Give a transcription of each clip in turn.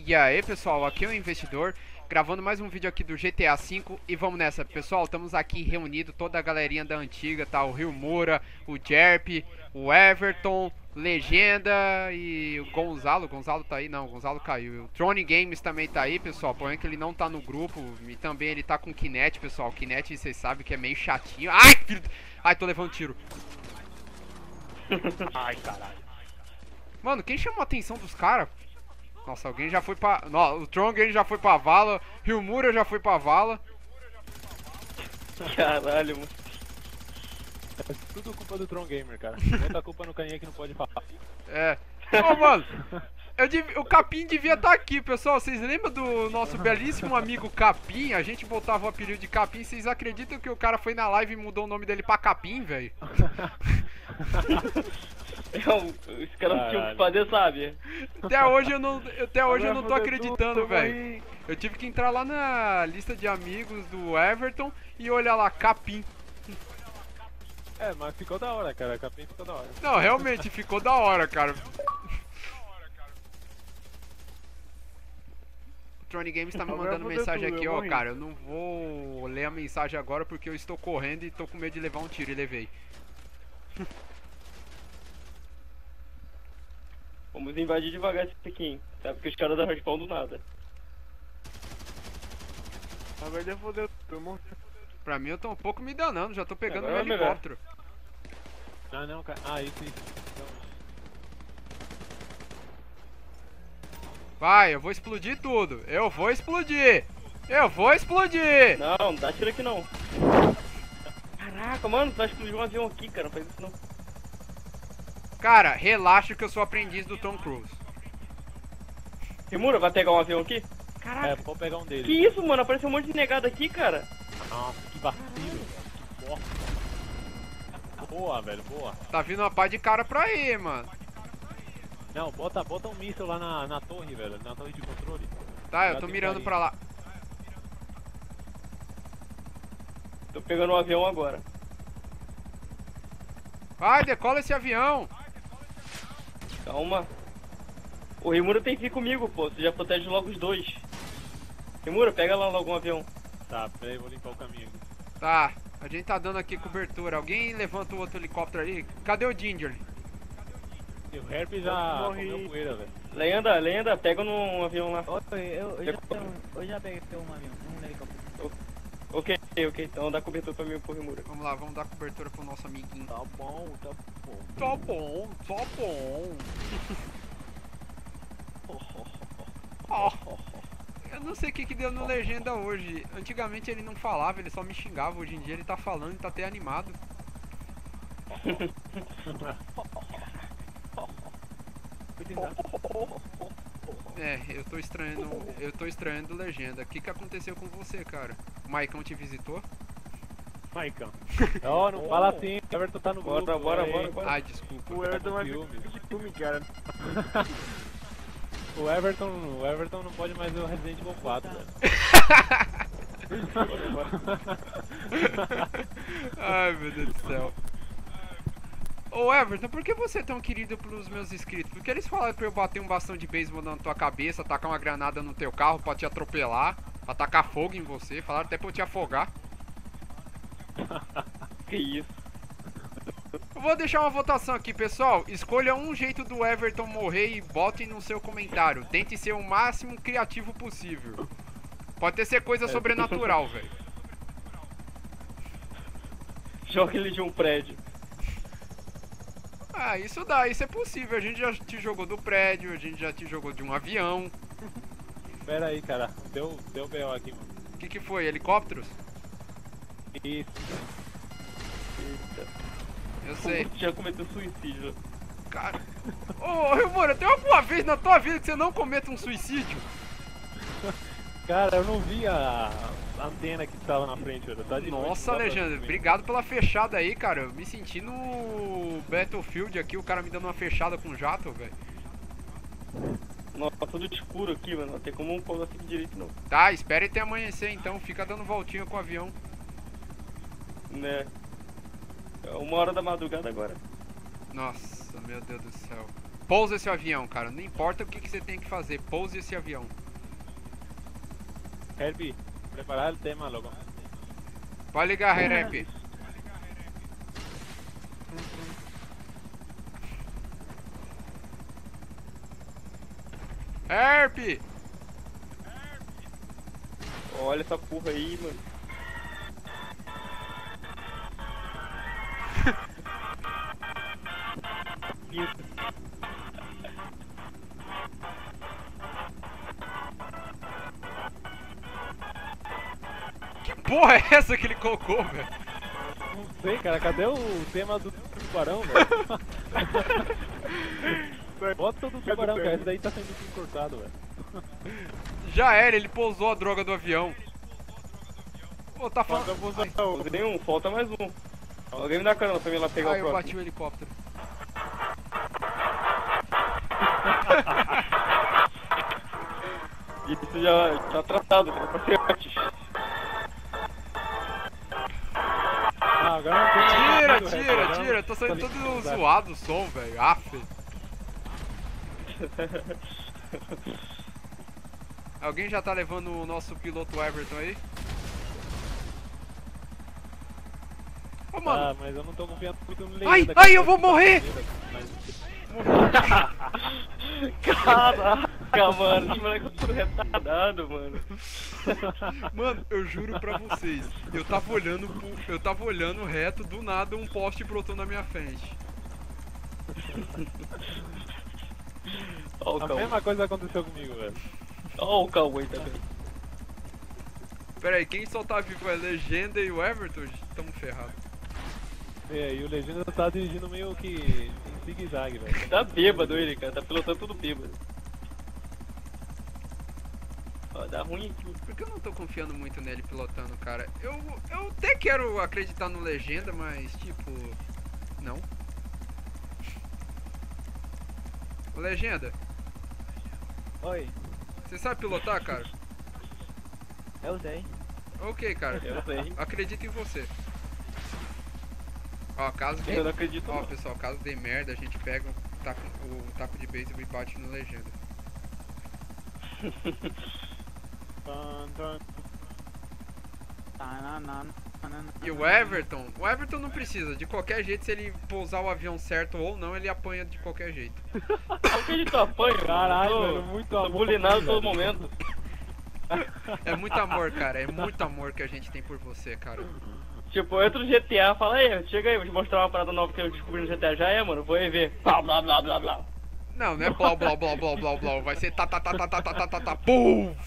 E aí pessoal, aqui é o Investidor, gravando mais um vídeo aqui do GTA V. E vamos nessa pessoal, estamos aqui reunidos, toda a galerinha da antiga, tá? O Rio Moura, o Jerp, o Everton, Legenda e o Gonzalo. Gonzalo tá aí? Não, o Gonzalo caiu. O Trone Games também tá aí, pessoal, porém que ele não tá no grupo. E também ele tá com o Kinect, pessoal. O Kinect vocês sabem que é meio chatinho. Ai, filho... Ai, tô levando tiro. Ai, caralho. Mano, quem chamou a atenção dos caras? Nossa, alguém já foi pra... Não, o Tron Game já foi pra vala. Rio Moura já foi pra vala. Caralho, mano. É tudo culpa do Tron Gamer, cara. Bota a culpa no caninha que não pode falar. É. Ô, mano, o Capim devia estar aqui, pessoal. Vocês lembram do nosso belíssimo amigo Capim? A gente botava o apelido de Capim. Vocês acreditam que o cara foi na live e mudou o nome dele pra Capim, velho? Os caras não tinham o que fazer, sabe? Até hoje eu não tô acreditando, velho. Eu tive que entrar lá na lista de amigos do Everton e olhar lá, Capim. É, mas ficou da hora, cara. A capinha ficou da hora. Não, realmente ficou da hora, cara. O Trone Games tá me mandando mensagem aqui, ó, cara. Eu não vou ler a mensagem agora porque eu estou correndo e tô com medo de levar um tiro e levei. Vamos invadir devagar esse pequim, tá? Porque os caras dão respawn do nada. Na verdade, fodeu. Pra mim eu tô um pouco me danando, já tô pegando Agora meu é melhor. helicóptero. Ah, não, cara. Ah, isso. Vai, eu vou explodir tudo. Eu vou explodir. Eu vou explodir. Não, não dá tiro aqui não. Caraca, mano, tu vai explodir um avião aqui, cara. Não faz isso não. Cara, relaxa que eu sou aprendiz do Tom Cruise. Rimura, vai pegar um avião aqui? É, Caraca, vou pegar um deles. que isso, mano? Apareceu um monte de negado aqui, cara. Nossa, que vacilo. Que bosta. Boa, velho, boa. Tá vindo uma pá de cara pra aí, mano. Não, bota um míssil lá na torre, velho. Na torre de controle. Tá, eu Já tô tem mirando carinho. pra lá. Tô pegando um avião agora. Vai, decola esse avião. Calma. O Rimura tem que ir comigo, pô. Você já protege logo os dois. Rimura, pega lá logo um avião. Tá, peraí, vou limpar o caminho aqui. Tá, a gente tá dando aqui cobertura. Alguém levanta o outro helicóptero ali? Cadê o Ginger? E o Herp já comeu poeira, velho. Lenda, pega num avião lá. Eu já peguei um avião, um helicóptero. Ok, então dá cobertura pra mim, pro Rimura. Vamos lá, vamos dar cobertura pro nosso amiguinho. Tá bom. Tá bom, tá bom. Ó, eu não sei o que deu no Legenda hoje. Antigamente ele não falava, ele só me xingava. Hoje em dia ele tá falando e tá até animado. É, eu tô estranhando Legenda. O que aconteceu com você, cara? O Maicão te visitou? Maicão. Ó, não fala assim, o Everton tá no grupo. Bora. Ai, desculpa. O Everton vai filme, cara. O Everton não pode mais ver o Resident Evil 4, velho. Ai, meu Deus do céu. Ô Everton, por que você é tão querido pelos meus inscritos? Porque eles falaram pra eu bater um bastão de beisebol na tua cabeça, tacar uma granada no teu carro pra te atropelar, pra tacar fogo em você, falaram até pra eu te afogar. Que isso? Eu vou deixar uma votação aqui, pessoal. Escolha um jeito do Everton morrer e botem no seu comentário. Tente ser o máximo criativo possível. Pode ter ser coisa sobrenatural, velho. Joga ele de um prédio. Ah, isso dá, isso é possível. A gente já te jogou do prédio, a gente já te jogou de um avião. Pera aí, cara. Deu B.O. aqui, mano. O que foi? Helicópteros? Isso. Eita. Eu sei. Já cometeu suicídio. Cara. Ô, mano, tem alguma vez na tua vida que você não cometa um suicídio? Cara, eu não vi a antena que tava na frente, velho. Tá de noite, Nossa, não dá pra Alexandre, ver. obrigado pela fechada aí, cara. Eu me senti no Battlefield aqui, o cara me dando uma fechada com jato, velho. Nossa, tudo escuro aqui, mano. Não tem como um pôr assim direito, não. Tá, espere até amanhecer então, fica dando voltinha com o avião. Né? É 1h da madrugada agora. Nossa, meu Deus do céu. Pousa esse avião, cara. Não importa o que, que você tem que fazer. Pouse esse avião. Herbie, preparar el tema, loco. Pode ligar, Herep. Herp! Olha essa porra aí, mano. Que porra é essa que ele colocou, velho? Não sei, cara, cadê o tema do tubarão, velho? Bota o do tubarão, cara, esse daí tá sendo cortado, velho. Já era, ele pousou a droga do avião. Ô, tá falando... Usei um, falta mais um. Alguém me dá carona pra mim lá pegar Ah, o eu próximo. bati o helicóptero. Isso já tá tratado, né? Pra ser antes. Ah, agora não tem Tira, mais tira, agora tira. não- Tá saindo tá todo ligado. zoado o som, velho. Aff. Alguém já tá levando o nosso piloto Everton aí? Ô, mano. Ah, mas eu não tô confiando muito no Ai, Legenda, ai, cara. eu vou morrer! Caraca, mano, esse moleque é tudo retardado, mano. Mano, eu juro pra vocês, eu tava olhando reto, do nada um poste brotou na minha frente. Ó o A Cauê. mesma coisa aconteceu comigo, velho. Ó o Cauê também. Pera aí, quem só tá vivo é a Legenda e o Everton? Tamo ferrado. E o Legenda tá dirigindo meio que em zigue-zague, velho. Tá bêbado ele, cara. Tá pilotando tudo bêbado. Ó, dá ruim aqui. Por que eu não tô confiando muito nele pilotando, cara? Eu até quero acreditar no Legenda, mas tipo... Não. Ô, Legenda, Oi, você sabe pilotar, cara? eu sei. Ok, cara. Eu sei. Acredito em você. Ó, caso de... Eu não acredito Ó, não. pessoal, caso dê merda, a gente pega o taco de beisebol e bate no Legenda. E o Everton não precisa. De qualquer jeito, se ele pousar o avião certo ou não, ele apanha de qualquer jeito. Por que ele tá apanha? Caralho, mano? velho, muito Tô amor. bulinado velho. todo momento. É muito amor, cara. É muito amor que a gente tem por você, cara. Tipo, eu entro no GTA e falo, aí, chega aí, vou te mostrar uma parada nova que eu descobri no GTA. Já é, mano, vou aí ver. Blá, blá, blá, blá, blá. Não, não é blá blá blá blá blá blá. Vai ser tá tá tá tá tá tá tá tá tá pum!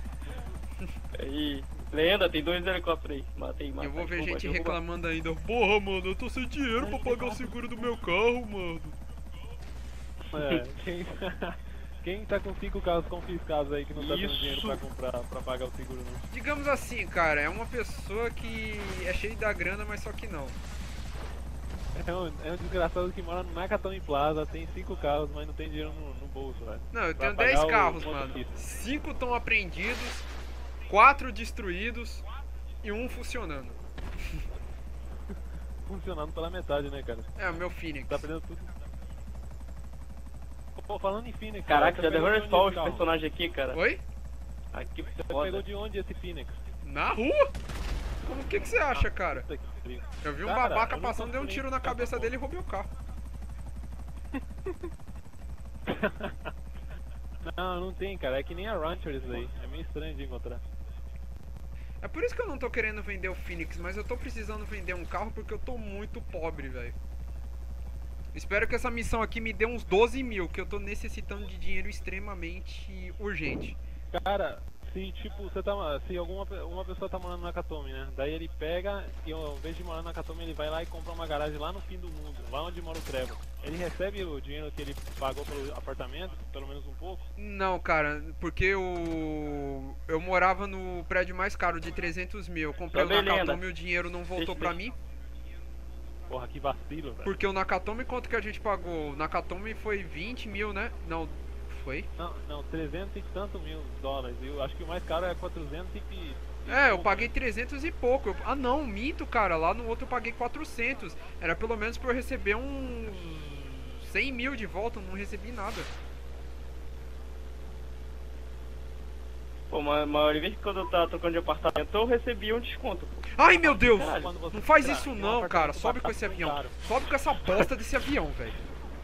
Aí, lenda, tem 2 helicópteros aí. Matei, matei. Eu vou ver derruba, gente derruba. reclamando ainda. Porra, mano, eu tô sem dinheiro pra pagar o seguro do meu carro, mano. É, quem tá com 5 carros confiscados aí que não tá tendo Isso. dinheiro pra comprar, pra pagar o seguro, não? Digamos assim, cara, é uma pessoa que é cheia da grana, mas só que não. É um desgraçado que mora no Nakatomi Plaza, tem 5 carros, mas não tem dinheiro no bolso, velho. Não, eu Vai tenho pagar 10 o carros, motorista. mano. 5 estão apreendidos, 4 destruídos e 1 funcionando. Funcionando pela metade, né, cara? É, o meu Phoenix. Tá perdendo tudo. Pô, falando em Phoenix... Caraca, você já pegou deu de onde respawn esse os carro? personagens aqui, cara. Oi? Aqui Você foda. pegou de onde esse Phoenix? Na rua? Como que você acha, cara? Puta que pariu. Eu vi um Cara, babaca eu não passando, dei um comprei tiro na essa cabeça porra. dele e roubei o carro. Não tem, cara. É que nem a Rancher isso aí. É meio estranho de encontrar. É por isso que eu não tô querendo vender o Phoenix, mas eu tô precisando vender um carro porque eu tô muito pobre, velho. Espero que essa missão aqui me dê uns 12 mil, que eu tô necessitando de dinheiro extremamente urgente. Cara, se tipo, se uma pessoa tá morando na Nakatomi, né? Daí ele pega e ao invés de morar na Nakatomi, ele vai lá e compra uma garagem lá no fim do mundo, lá onde mora o Trevor. Ele recebe o dinheiro que ele pagou pelo apartamento, pelo menos um pouco? Não, cara, porque eu morava no prédio mais caro de 300 mil. Eu comprei o Também Nakatomi lenda. e o dinheiro não voltou pra mim. Porra, que vacilo, velho. Porque o Nakatomi, quanto que a gente pagou? O Nakatomi foi 20 mil, né? Não, foi? Não, 300 e tanto mil dólares. Eu acho que o mais caro é 400 e... É, eu paguei 300 e pouco. Ah não, minto, cara. Lá no outro eu paguei 400. Era pelo menos pra eu receber uns 100 mil de volta, não recebi nada. Pô, mas a maioria vez que quando eu tava trocando de apartamento, eu recebia um desconto, pô. Ai, meu Deus! Caralho. Quando você Não faz entrar isso em um não, cara. apartamento Sobe com barato, esse muito avião. caro. Sobe com essa bosta desse avião, velho.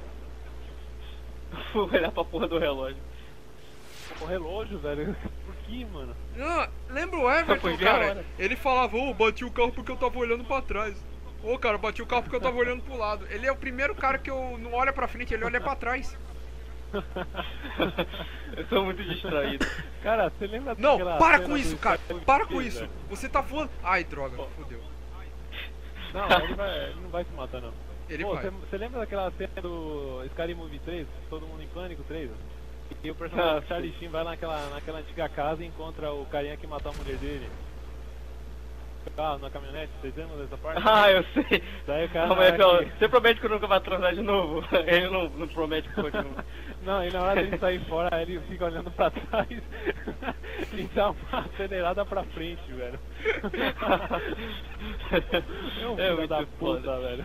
Vou olhar pra porra do relógio. O relógio, velho. Por que, mano? Ah, lembra o Everton, Foi bem a cara? hora. Ele falava, ô, bati o carro porque eu tava olhando pra trás. Ô, cara, bati o carro porque eu tava olhando pro lado. Ele é o primeiro cara que eu não olha pra frente, ele olha pra trás. Eu sou muito distraído. Cara, você lembra Não, daquela para cena com do isso, cara. Skyrim Para com 3, isso. velho? Você tá voando. Ai, droga, fodeu. Não, ele não vai se matar, não. Ele Pô, vai. você lembra daquela cena do Skyrim Movie 3? Todo mundo em pânico 3? E o personagem Ah, Charlie Sheen vai lá naquela antiga casa e encontra o carinha que matou a mulher dele. Ah, na caminhonete, vocês lembram dessa parte? Ah, eu sei. Daí o cara. Não, mas, na hora ó, que- você promete que nunca vai transar de novo? Ele não promete que continua. Não, e na hora dele sair fora, ele fica olhando pra trás e dá uma acelerada pra frente, velho. É um filho muito da puta, foda. velho.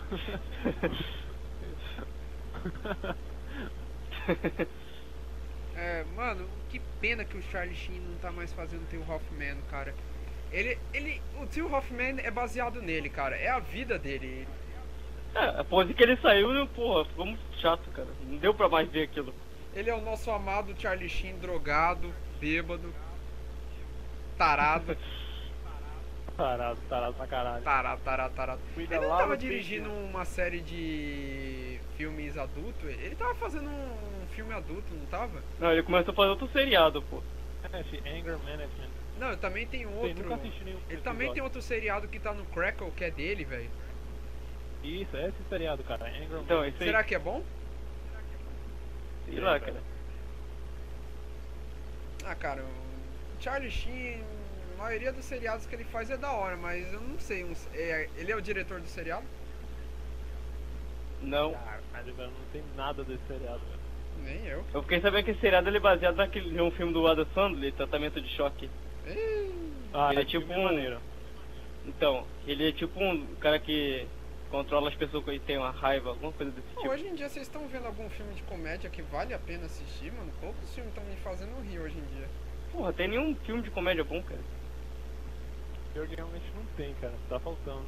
É, mano, que pena que o Charlie Sheen não tá mais fazendo o Theo Hoffman, cara. O Theo Hoffman é baseado nele, cara. É a vida dele. É, após que ele saiu, porra, ficou muito chato, cara. Não deu pra mais ver aquilo. Ele é o nosso amado Charlie Sheen, drogado, bêbado, tarado. Tarado pra caralho. Tarado. Cuida Ele não lá tava do dirigindo peixe. uma série de filmes adultos? Ele tava fazendo um filme adulto, não tava? Não, ele começou a fazer outro seriado, pô. Anger Management. Não, também tem Você outro. nunca assistiu nenhum Ele também tem episódio. outro seriado que tá no Crackle, que é dele, velho. Isso, é esse seriado, cara. Anger Então, Management. esse aí, Será que é bom? sei lá, cara. Ah, cara, o Charlie Sheen, a maioria dos seriados que ele faz é da hora, mas eu não sei. Ele é o diretor do seriado? Não. Caralho, velho, não tem nada desse seriado, velho. Nem eu. Eu fiquei sabendo que esse seriado ele é baseado naquele um filme do Adam Sandler, Tratamento de Choque. Ah, Ele é esse tipo filme um- maneiro. Então, ele é tipo um cara que controla as pessoas que tem uma raiva, alguma coisa desse Pô, tipo. hoje em dia vocês estão vendo algum filme de comédia que vale a pena assistir, mano? Poucos filmes estão me fazendo rir hoje em dia. Porra, tem nenhum filme de comédia bom, cara. Pior que realmente não tem, cara. Tá faltando.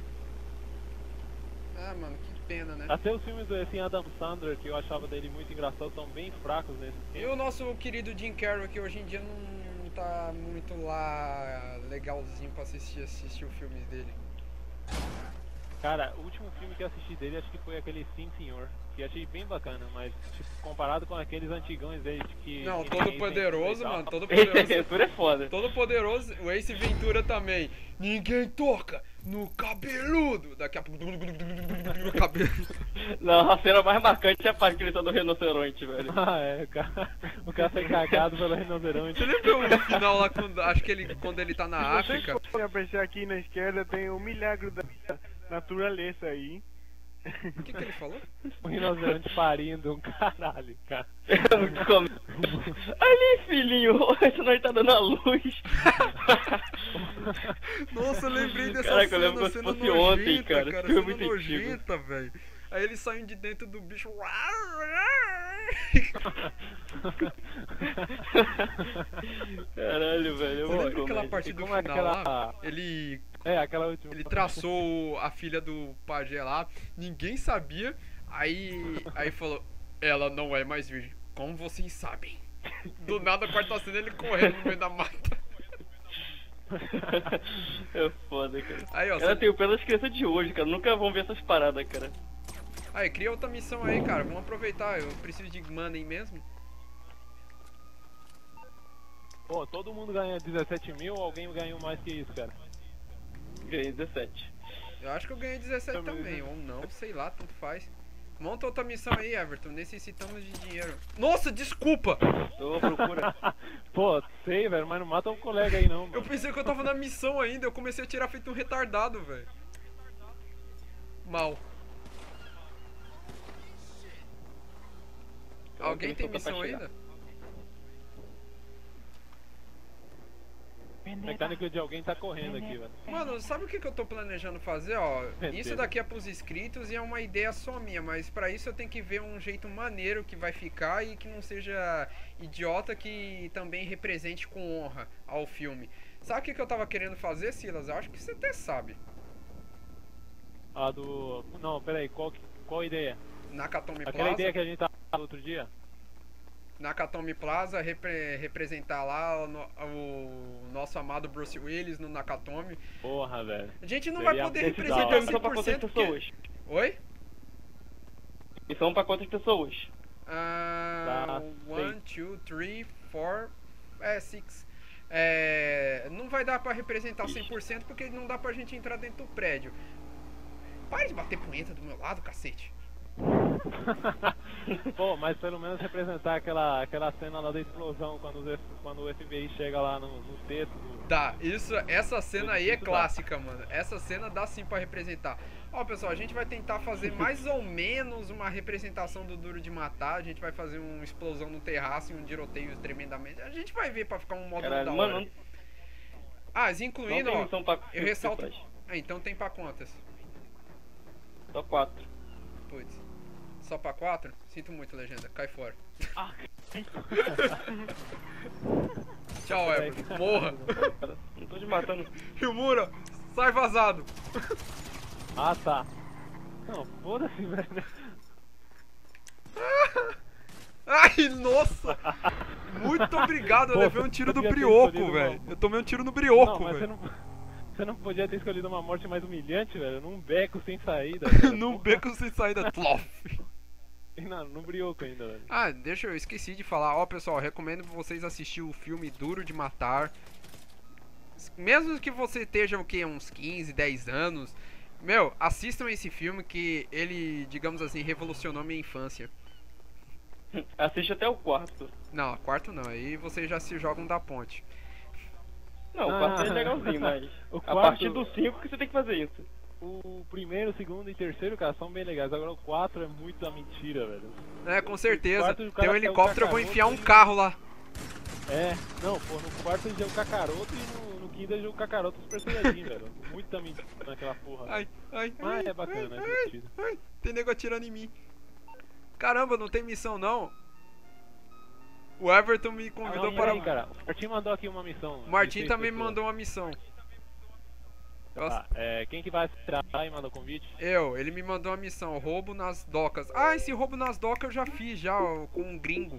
Ah, mano, que pena, né? Até os filmes do assim, Adam Sandler, que eu achava dele muito engraçado, são bem fracos nesse E filme. o nosso querido Jim Carrey, que hoje em dia não tá muito lá legalzinho pra assistir os filmes dele. Cara, o último filme que eu assisti dele acho que foi aquele Sim Senhor, que achei bem bacana, mas tipo, comparado com aqueles antigões dele que. Não, que todo ninguém poderoso, tem- mano, todo Esse poderoso. aventura é foda. Todo poderoso, o Ace Ventura também. Ninguém toca no cabeludo. Daqui a pouco. Cabelo. Não, a cena mais marcante é a parte que ele tá do rinoceronte, velho. Ah, é, o cara foi cagado pelo rinoceronte. Você lembra o final lá quando. Acho que quando ele tá na África? Se você aparecer aqui na esquerda, tem o milagre da natureza aí. O que ele falou? O rinoceronte parindo, um caralho, cara. É muito cômico. Ali, filhinho, esse nós tá dando a luz. Nossa, eu lembrei dessa Caraca, eu cena, lembro como se cena fosse ontem, nojenta, cara. cara. Foi Cena muito antigo. nojenta, velho. Aí eles saem de dentro do bicho. Caralho, velho. Você eu lembra vou aquela comer. parte E do como é final lá? aquela- Ele É, aquela última. Ele traçou a filha do pajé lá, ninguém sabia, aí falou, ela não é mais virgem, como vocês sabem. Do nada corta a cena ele correndo no meio da mata. É foda, cara. Aí, ó, Cara, você... tenho pena das crianças de hoje, cara. Nunca vão ver essas paradas, cara. aí, cria outra missão aí, cara, vamos aproveitar, eu preciso de money mesmo. Pô, todo mundo ganha 17 mil ou alguém ganhou mais que isso, cara? Ganhei 17. Eu acho que eu ganhei 17 também, ou não, sei lá, tanto faz. Monta outra missão aí, Everton, necessitamos de dinheiro. Nossa, desculpa! Tô à procura. Pô, sei, velho, mas não mata um colega aí não, Eu mano. pensei que eu tava na missão ainda, eu comecei a tirar feito um retardado, velho. Mal. Alguém tem missão ainda? mecânico de alguém tá correndo aqui, velho. Mano, sabe o que eu tô planejando fazer, ó? Isso daqui é pros inscritos e é uma ideia só minha, mas pra isso eu tenho que ver um jeito maneiro que vai ficar e que não seja idiota, que também represente com honra ao filme. Sabe o que eu tava querendo fazer, Silas? Eu acho que você até sabe. Ah, do... Não, peraí, qual a ideia? Nakatomi Aquela Plaza. ideia que a gente tava falando outro dia? Nakatomi Plaza, representar lá o nosso amado Bruce Willis no Nakatomi. Porra, velho. A gente não Seria vai poder muito da representar hora. Só pra quantas 100% porque... pessoas? Oi? E são pra quantas pessoas? Ah, Tá, 1, 2, 3, 4, 6. Não vai dar pra representar 100% porque não dá pra gente entrar dentro do prédio. Para de bater punheta do meu lado, cacete. Pô, mas pelo menos representar aquela cena lá da explosão quando o FBI chega lá no texto do... Dá, essa cena aí é Isso dá. clássica, mano. Essa cena dá sim pra representar. Ó, pessoal, a gente vai tentar fazer mais ou menos uma representação do Duro de Matar. A gente vai fazer uma explosão no terraço e um tiroteio tremendamente. A gente vai ver pra ficar um modo da Caralho, hora. mano, Ah, não incluindo, tem ó, missão pra eu ressalto... pessoas. Ah, então tem pra quantas? Só 4. Putz. Só pra 4? Sinto muito, legenda. Cai fora. Tchau, Ever. Morra. Não tô te matando. Ryumura, sai vazado. Ah, tá. Não, foda-se, velho. Ai, nossa. Muito obrigado. Eu Pô, levei um tiro do podia ter brioco, escolhido velho. uma- Eu tomei um tiro no Não, brioco, mas velho. você não podia ter escolhido uma morte mais humilhante, velho. Num beco sem saída. velho. Num beco sem saída. Tlof. Não, no brioco ainda, velho. Ah, eu esqueci de falar. Ó, pessoal, recomendo vocês assistir o filme Duro de Matar. Mesmo que você esteja, o quê? Uns 15, 10 anos. Meu, assistam esse filme que ele, digamos assim, revolucionou minha infância. Assiste até o quarto. Não, quarto não. Aí vocês já se jogam da ponte. Não, o quarto é legalzinho, mas O a quarto- partir do 5 que você tem que fazer isso. O primeiro, o segundo e o terceiro, cara, são bem legais. Agora o 4 é muita mentira, velho. É, com certeza. quarto, o cara Tem um pega o helicóptero, eu vou cacaroto enfiar um e- carro lá. É, não, pô, no quarto ele joga o Kakaroto e no quinto ele joga o Kakaroto Super Saiyajin, velho. Muita mentira naquela porra. Ai, ai, Mas é bacana, é divertido. ai, tem nego atirando em mim. Caramba, não tem missão não. O Everton me convidou Não, para... peraí, cara. O Martin mandou aqui uma missão. O Martim de 6 também me pessoas. mandou uma missão. Tá, quem que vai assinar e manda o convite? Ele me mandou uma missão, roubo nas docas. Ah, esse roubo nas docas eu já fiz já, ó, com um gringo.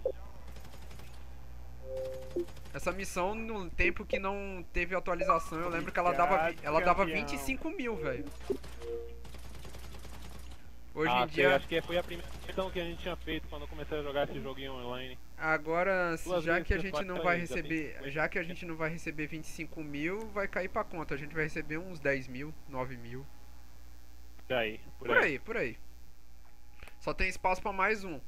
Essa missão, no tempo que não teve atualização, eu lembro que ela dava 25 mil, velho. Hoje em sei, dia, acho que foi a primeira missão que a gente tinha feito quando eu comecei a jogar esse joguinho online. agora, Duas já vezes que a você gente faz não pra vai ele, já tem receber, 50. já que a gente não vai receber 25 mil, vai cair pra conta. A gente vai receber uns 10 mil, 9 mil. E aí, Por aí, por aí. Só tem espaço pra mais um.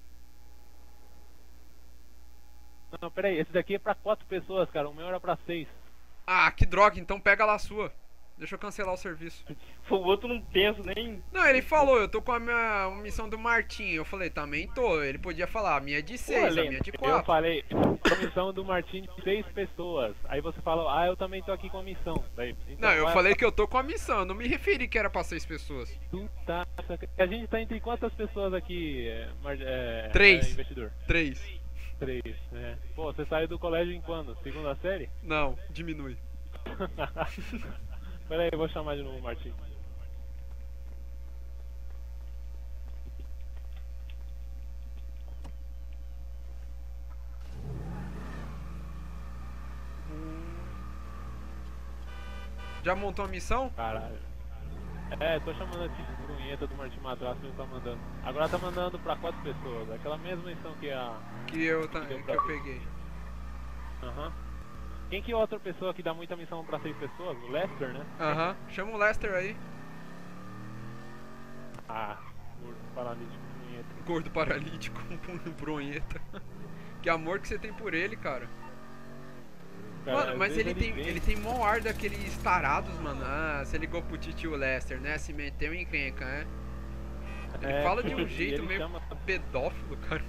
Não, peraí, esse daqui é pra 4 pessoas, cara. O meu era pra 6. Ah, que droga, então pega lá a sua. Deixa eu cancelar o serviço. O outro não pensa nem. Não, ele falou, eu tô com a minha missão do Martim. Eu falei, também tô. Ele podia falar, a minha é de 6, a Lembra, minha é de Eu 4. falei, a missão do Martin de 6 pessoas. Aí você falou, eu também tô aqui com a missão. Daí, então Não, eu vai- falei que eu tô com a missão, eu não me referi que era pra 6 pessoas. Tu tá... A gente tá entre quantas pessoas aqui, Três. investidor? 3. 3, né? Pô, você saiu do colégio em quando? Segunda série? Não, diminui. Pera aí, eu vou chamar de novo o Martin. Já montou a missão? Caralho. Tô chamando aqui de brunheta do Martin Madraço, ele tá mandando. Agora tá mandando pra 4 pessoas, aquela mesma missão que a... Que eu deu pra ver. peguei. Aham. Quem que é outra pessoa que dá muita missão pra 6 pessoas? O Lester, né? Aham. Chama o Lester aí. Gordo paralítico, brunheta. Gordo paralítico, bronheta. Que amor que você tem por ele, cara. Cara, Mano, às mas vezes ele vem- tem mó ar daqueles tarados, mano. Ah, você ligou pro titio Lester, né? Se meteu em encrenca, né? Ele fala de um jeito ele meio chama- pedófilo, cara.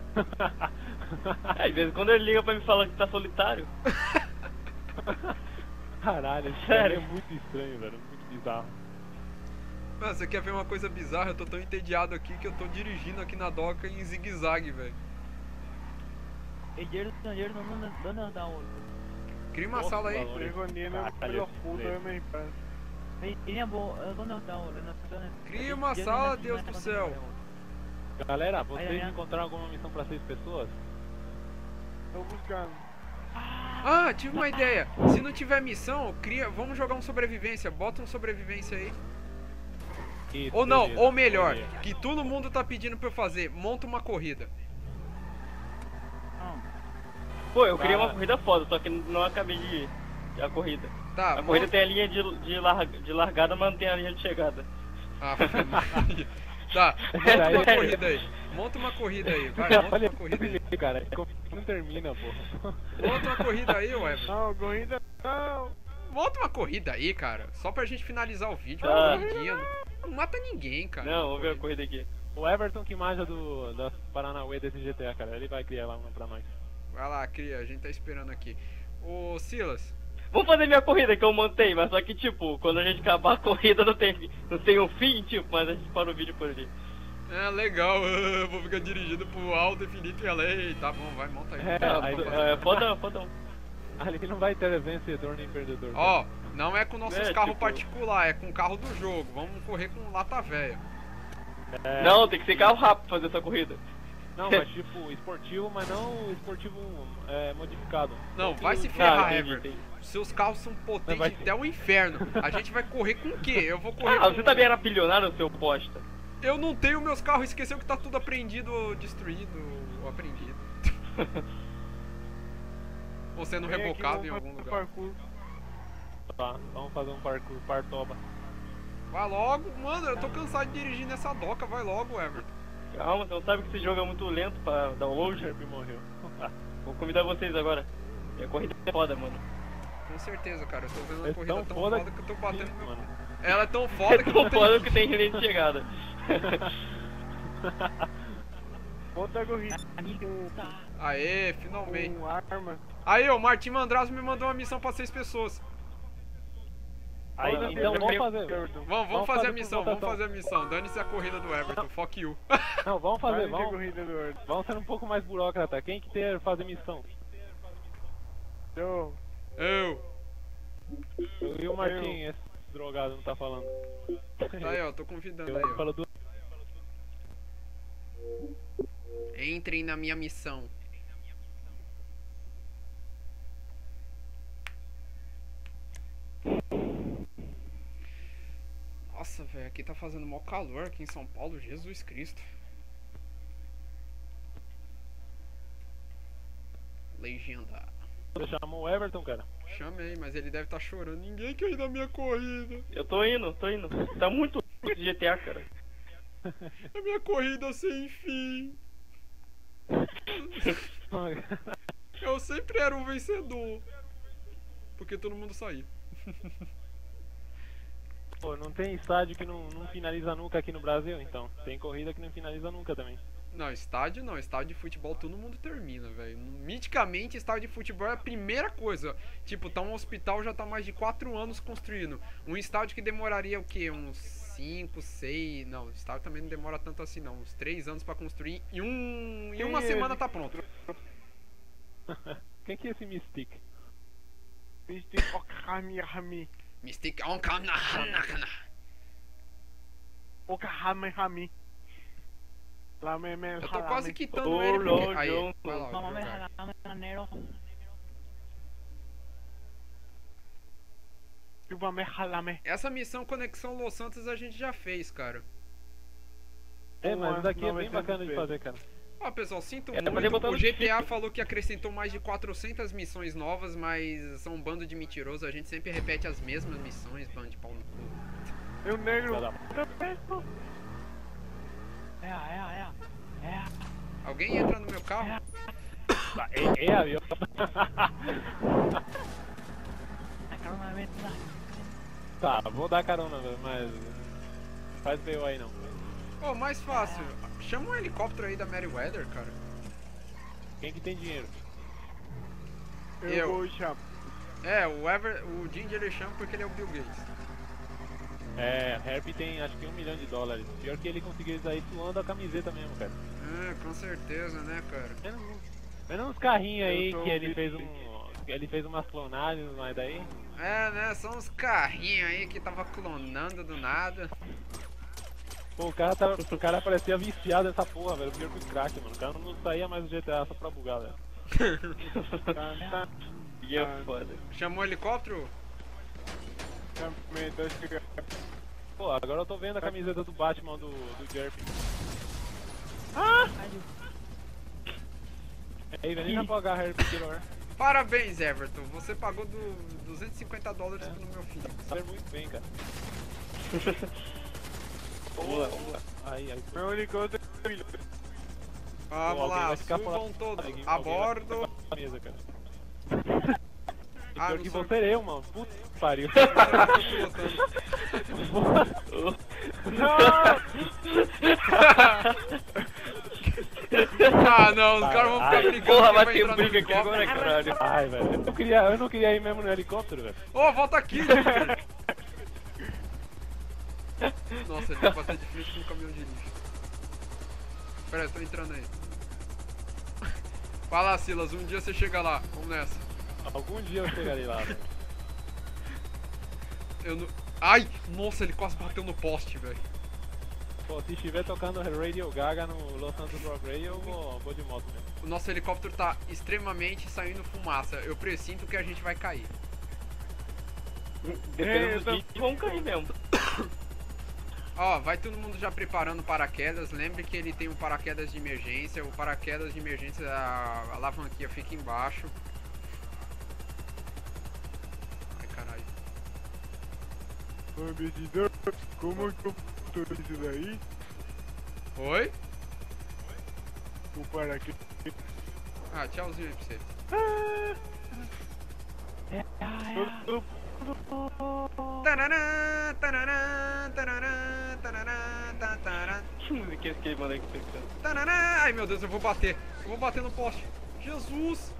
Às vezes quando ele liga pra me falar que tá solitário. Caralho, esse cara Sério? é muito estranho, velho. Muito bizarro. Mano, você quer ver uma coisa bizarra? Eu tô tão entediado aqui que eu tô dirigindo aqui na doca em zigue-zague, velho. ¿Dónde está uno? Cria uma Nossa, sala aí. valor. Escondiendo Caralho, pelos putos esse de mi infancia. ¿Dónde está uno? Cria uma sala, Deus do céu. Galera, vocês Aí, encontraram alguma missão pra 6 pessoas? Estoy buscando. Ah, tive uma ideia. Se não tiver missão, vamos jogar um sobrevivência. Bota um sobrevivência aí. Isso, Ou não, beleza. ou melhor, Boa ideia. que todo mundo tá pedindo pra eu fazer. Monta uma corrida. Pô, eu queria Tá. uma corrida foda, só que não acabei a corrida. Tá, A corrida tem a linha de largada, mas não tem a linha de chegada. Ah, tá, monta uma corrida aí. Monta uma corrida aí, vai, monta Olha, uma corrida aí. cara, não termina, pô. Monta uma corrida aí, Everton. No, corrida, no. Monta uma corrida aí, cara. Só pra gente finalizar o vídeo. Ah. Não mata ninguém, cara. Não, vamos ver a corrida aqui. O Everton que manja das Paranauê desse GTA, cara. Ele vai criar lá uma pra nós. Vai lá, cria, a gente tá esperando aqui. Ô, Silas. Vamos fazer minha corrida que eu montei, mas só que tipo, quando a gente acabar a corrida não tem um fim, tipo, mas a gente para o vídeo por ali. É, legal, vou ficar dirigindo pro alto, infinito e além. Tá bom, vai, monta aí. Fodão, fodão. Ali não vai ter vencedor nem perdedor. Ó, não é com nossos É, carros tipo- particular, é com o carro do jogo. Vamos correr com lata velha. É, Não, tem que ser carro rápido pra fazer essa corrida. não, mas tipo, esportivo, mas não esportivo modificado. Não, vai se Ah, ferrar, entendi, Everton. entendi. Seus carros são potentes Vai- até o inferno. A gente vai correr com o quê? Eu vou correr Ah, com... você também era bilionário, seu bosta. Eu não tenho meus carros, esqueceu que tá tudo apreendido ou destruído ou apreendido. Ou sendo Vem aqui, rebocado vamos em algum fazer lugar. parkour. Tá, vamos fazer um parkour, partoba. Vai logo, mano, eu tô cansado de dirigir nessa doca, vai logo, Everton. Calma, você não sabe que esse jogo é muito lento pra O download? Sherp morreu. Vou convidar vocês agora. E a corrida é foda, mano. Com certeza, cara, eu tô vendo uma É corrida tão tão foda foda que eu tô batendo meu... mano. Ela é tão foda É que tão não tem... foda que tem linha de chegada. Outra corrida Aê, finalmente. com arma. Aí, ó, o Martim Mandrazo me mandou uma missão pra 6 pessoas. Aí, Outra então corrida vamos com fazer. Everton. Vamos fazer a por missão, votação. vamos fazer a missão. Dane-se a corrida do Everton, fuck you. Não, vamos fazer, Vai ter vamos. corrida do Everton. Vamos ser um pouco mais burocrata. Quem que quer fazer missão? Eu. Eu. E o Martim, esse drogado, não tá falando. Tá aí, ó, tô convidando aí, Eu ó. falo do... Entrem na minha missão. Nossa, velho, aqui tá fazendo mó calor aqui em São Paulo, Jesus Cristo. Legenda. Você chamou o Everton, cara? Chamei, mas ele deve estar chorando. Ninguém quer ir na minha corrida. Eu tô indo. Tá muito de GTA, cara. A minha corrida sem fim. Eu sempre era um vencedor. Porque todo mundo saía. Pô, não tem estádio que não finaliza nunca aqui no Brasil, então. Tem corrida que não finaliza nunca também. Não, estádio não. Estádio de futebol todo mundo termina, velho. Miticamente, estádio de futebol é a primeira coisa. Tipo, tá um hospital já tá mais de 4 anos construindo. Um estádio que demoraria o quê? Uns 5, 6... Não, o estádio também não demora tanto assim não. Uns 3 anos pra construir. Em uma semana tá pronto. Quem que é esse Mystic? Mystic Okami. Mystic on Kanahana. Okami Hami. Eu tô quase quitando Ô, ele porque... Lord Aí, Johnson. vai lá, Vamos a jogar. ver, negro. Essa missão Conexão Los Santos a gente já fez, cara. É, mas Uma daqui é bem 900 bacana de vezes. fazer, cara. Ó, pessoal, sinto É, mas muito. eu botando O GTA chip. falou que acrescentou mais de 400 missões novas, mas são um bando de mentirosos. A gente sempre repete as mesmas missões, bando de pau no cu. Eu negro. Vai lá. Tá perto. Alguém entra no meu carro? Tá, é avião. Tá, vou dar carona, velho, mas... Faz BO aí não. Ô, mais fácil. Chama um helicóptero aí da Meriwether, cara. Quem que tem dinheiro? Eu. Vou chamar. É, o Ginger ele chama porque ele é o Bill Gates. É, Herb tem acho que $1 milhão. Pior que ele conseguiu isso aí suando a camiseta mesmo, cara. Com certeza, né, cara? Vendo uns carrinhos aí Eu sou que o ele Bill fez ele fez umas clonagens, mas daí. É, né? São uns carrinhos aí que tava clonando do nada. Pô, o cara parecia viciado nessa porra, velho. Pior que o crack, mano. O cara não saía mais do GTA só pra bugar, velho. E é foda. Chamou o helicóptero? Também, dois que... Pô, agora eu tô vendo a camiseta do Batman do Jerp. Aí, vem pra pagar Harry Potter. Parabéns, Everton. Você pagou $250 pelo meu filho. Sabe muito bem, cara. Vamos lá, vamos lá. Aí. Meu helicóptero é $1 milhão. Vamos Alguém lá, vai ficar subam fora- todos alguém- a alguém vai bordo. ficar na mesa, cara. Ah, Pior não que sou- você eu, mano. Puta que pariu. Ah, não, os caras vão ficar brigando. Porra, quem vai vai ter entrar no briga aqui helicóptero. agora, caralho. Ai, velho. Eu não queria ir mesmo no helicóptero, velho. Ô, volta aqui, Ginger. Nossa, ele vai bater de frente com um caminhão de lixo. Pera aí, eu tô entrando aí. Vai lá, Silas, um dia você chega lá. Vamos nessa. Algum dia eu chegarei lá, velho. Eu não... Ai, nossa, ele quase bateu no poste, velho. Pô, se estiver tocando Radio Gaga no Los Santos Rock Radio, eu vou de moto mesmo. O nosso helicóptero tá extremamente saindo fumaça. Eu presinto que a gente vai cair. Dependendo do dia, vamos cair mesmo. Ó, vai todo mundo já preparando paraquedas. Lembre que ele tem um paraquedas de emergência. O paraquedas de emergência, a alavanquinha fica embaixo. Ai, caralho. Ô, medidor, como que eu tô isso daí? Oi? O paraquedas. Ah, tchauzinho aí pra você. Tarará, tarará, tarará, tarará, tarará, Que música é essa que ele manda aqui tocando? tarará. Ai, meu Deus, eu vou bater. Eu vou bater no poste. Jesus!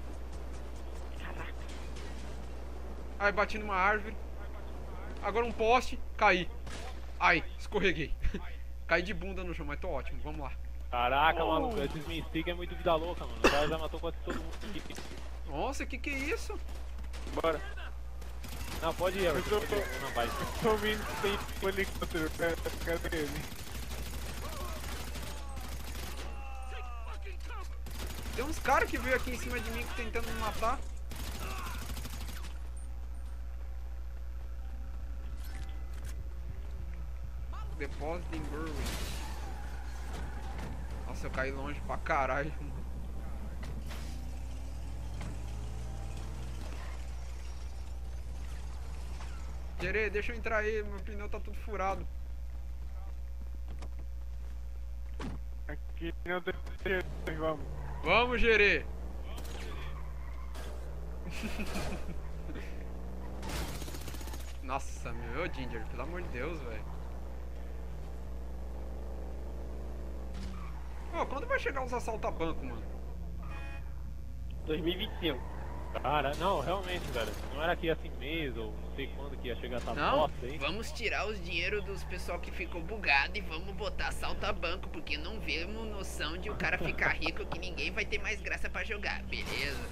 Ai, bati numa árvore. Agora um poste. Caí. Ai, escorreguei. Caí de bunda no chão, mas tô ótimo. Vamos lá. Caraca, maluco, esses Mystic é muito vida louca, mano. O cara já matou quase todo mundo aqui. Nossa, que é isso? Bora. Não, pode ir, Everton, pode ir. Não, vai. Tô vindo, tem um helicóptero. Cadê ele? Tem uns caras que veio aqui em cima de mim tentando me matar. Deposit in Berwick. Nossa, eu caí longe pra caralho, mano. Gerê, deixa eu entrar aí, meu pneu tá tudo furado. Aqui não tem jeito, vamos. Vamos, Gerê! Nossa, meu, ô Ginger, pelo amor de Deus, velho. Ô, quando vai chegar os assaltos a banco, mano? 2025. Cara, não, realmente, velho. Não era que ia assim mês ou não sei quando que ia chegar essa Não, bosta aí. vamos tirar os dinheiro dos pessoal que ficou bugado e vamos botar assalto a banco, porque não vemos noção de o cara ficar rico que ninguém vai ter mais graça pra jogar, beleza?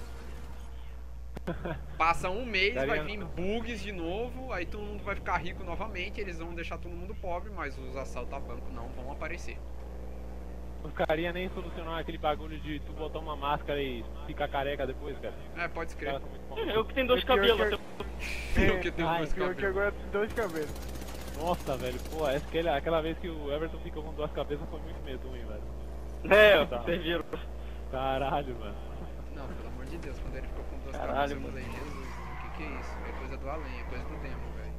Passa um mês, vai Daria- vir bugs de novo, aí todo mundo vai ficar rico novamente, eles vão deixar todo mundo pobre, mas os assaltos a banco não vão aparecer. Os carinha nem solucionar aquele bagulho de tu botar uma máscara e ficar careca depois, cara. É, pode Os escrever. caras são muito bons. Eu que tenho dois É pior cabelos. que- até- Eu que tenho ai, dois Pior que cabelos. agora tem dois cabelos. Nossa, velho, pô, aquela vez que o Everton ficou com duas cabeças foi muito medonho, velho. É, Tá. vocês viram. Caralho, mano. Não, pelo amor de Deus, quando ele ficou com duas Caralho, cabeças, eu mano. falei, Jesus, mano, que é isso? É coisa do além, é coisa do demo, velho.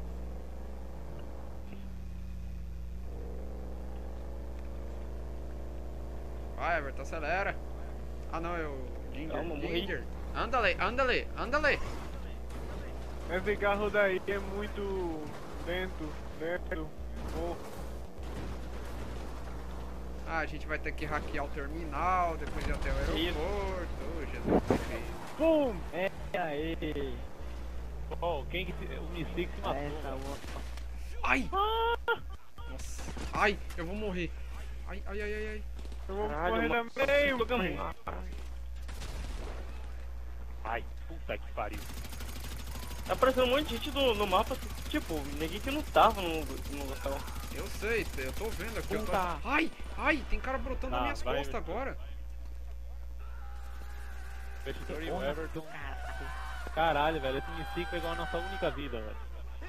Vai, Everton, acelera. Ah não, eu... Ginger, Calma, morri. Ginger. Andale, andale, andale. Esse carro daí é muito lento. Oh, Ah, a gente vai ter que hackear o terminal, depois ir até o Isso. aeroporto. Ô, Jesus, que é isso? pum! É aí. O Mystic se matou. Essa, velho. Ai! Nossa. Ai, eu vou morrer. Ai, ai, ai, ai, ai. Eu vou Caralho, correr uma- na meio, Jogamos. velho. Ai, puta que pariu. Tá aparecendo um monte de gente no mapa, tipo, ninguém que não tava no local. Eu sei, eu tô vendo aqui. Eu tô... Puta. Ai, ai, tem cara brotando nas Tá, minhas vai, costas Everton. agora. Investidor e o Everton. Caralho, velho, esse Mystic pegou a nossa única vida, velho.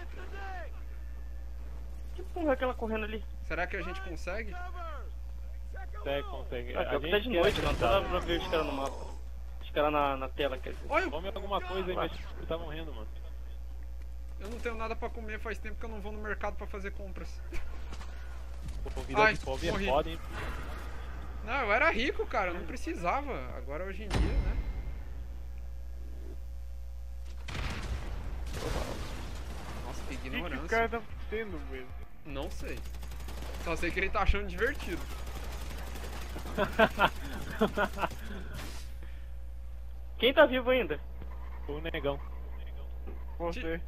Que porra é aquela correndo ali? Será que a gente consegue? Consegue. Ah, pior que tá de noite, não dá pra ver os caras no mapa. Os caras na tela, quer dizer. Olha, Come alguma coisa aí, mas tu tá morrendo, mano. eu não tenho nada pra comer, faz tempo que eu não vou no mercado pra fazer compras. Pô, vida Ai, de pobre morri. é foda, hein? Não, eu era rico, cara, eu não precisava. Agora hoje em dia, né? Nossa, que O que o ignorância. cara tá tendo, velho? Não sei. Só sei que ele tá achando divertido. Quem tá vivo ainda? O negão. Você.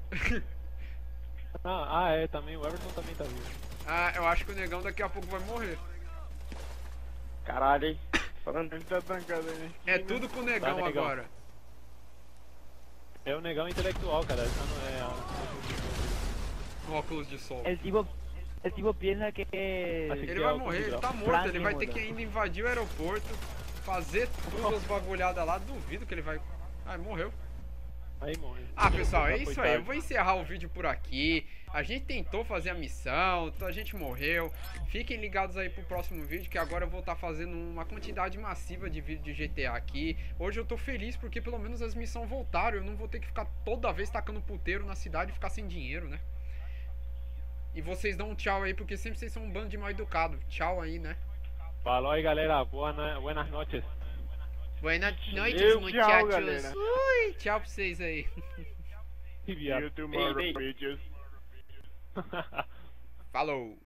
É, também, o Everton também tá vivo. Ah, eu acho que o negão daqui a pouco vai morrer. Caralho, hein? Falando. Ele tá trancado aí. É tudo com o negão, Tá, negão. agora. É o negão intelectual, cara. Isso não é. Óculos de sol. El tipo piensa que Así Ele que vai óculos morrer, de ele grau. tá morto, Frank ele vai ter muda. que ainda invadir o aeroporto, fazer tudo as bagulhadas lá, duvido que ele vai... Ai, morreu. Aí morre. Ah, pessoal, é Foi isso aí, eu tarde. vou encerrar o vídeo por aqui. A gente tentou fazer a missão, a gente morreu. Fiquem ligados aí pro próximo vídeo, que agora eu vou estar fazendo uma quantidade massiva de vídeo de GTA aqui. Hoje eu tô feliz porque pelo menos as missões voltaram, eu não vou ter que ficar toda vez tacando puteiro na cidade e ficar sem dinheiro, né? E vocês dão um tchau aí, porque sempre vocês são um bando de mal educado. Tchau aí, né? Falou aí, galera. Buenas noches. Buenas noites, Tchau, muchachos. galera. Ui, tchau pra vocês aí. Que viado. You tomorrow, Ei, ei. bitches. Falou.